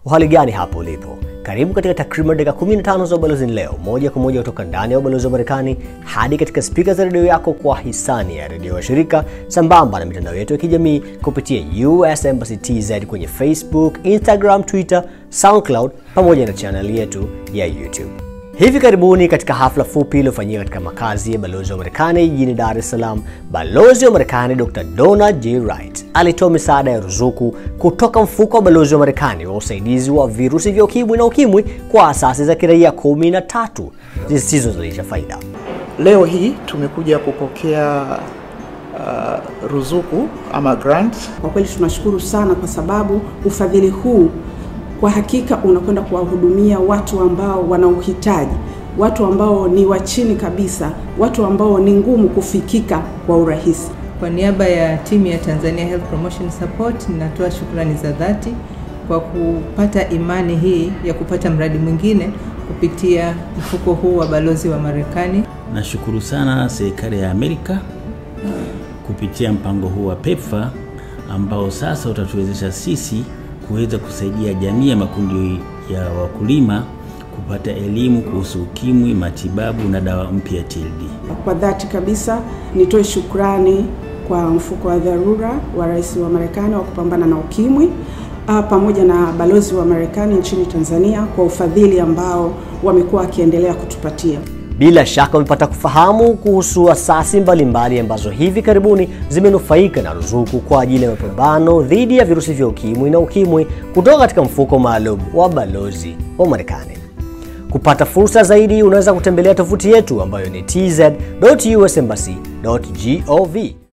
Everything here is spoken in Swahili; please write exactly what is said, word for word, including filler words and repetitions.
Uhali gani hapo ulipo? Karibu katika takriban dakika kumi na tano za Ubalozini Leo, moja kwa moja kutoka ndani ya ubalozi wa Marekani hadi katika speaker za redio yako kwa hisani ya redio wa shirika, sambamba na mitandao yetu ya kijamii kupitia Usembassytz kwenye Facebook, Instagram, Twitter, SoundCloud pamoja na channel yetu ya YouTube. Hivi karibuni katika hafla fupi iliyofanyika katika makazi ya Balozi wa Marekani jijini Dar es Salaam, Balozi wa Marekani Doctor Donald J. Wright alitoa misaada ya ruzuku kutoka mfuko wa Balozi wa Marekani wa usaidizi wa virusi vya ukimwi na ukimwi kwa asasi za kiraia kumi na tatu zisizozalisha faida. Leo hii tumekuja kupokea uh, ruzuku ama grant. Kwa kweli tunashukuru sana kwa sababu ufadhili huu kwa hakika unakwenda kuwahudumia watu ambao wana uhitaji, watu ambao ni wa chini kabisa, watu ambao ni ngumu kufikika kwa urahisi. Kwa niaba ya timu ya Tanzania Health Promotion Support, ninatoa shukrani za dhati kwa kupata imani hii ya kupata mradi mwingine kupitia mfuko huu wa Balozi wa Marekani. Nashukuru sana serikali ya Amerika kupitia mpango huu wa PEPFAR ambao sasa utatuwezesha sisi kuweza kusaidia jamii ya makundi ya wakulima kupata elimu kuhusu ukimwi, matibabu na dawa mpya ya T L D. Kwa dhati kabisa nitoe shukrani kwa mfuko wa dharura wa Rais wa Marekani wa kupambana na ukimwi pamoja na Balozi wa Marekani nchini Tanzania kwa ufadhili ambao wamekuwa wakiendelea kutupatia. Bila shaka umepata kufahamu kuhusu asasi mbalimbali ambazo hivi karibuni zimenufaika na ruzuku kwa ajili ya mapambano dhidi ya virusi vya ukimwi na ukimwi kutoka katika mfuko maalum wa Balozi wa Marekani. Kupata fursa zaidi unaweza kutembelea tovuti yetu ambayo ni t z dot u s embassy dot gov.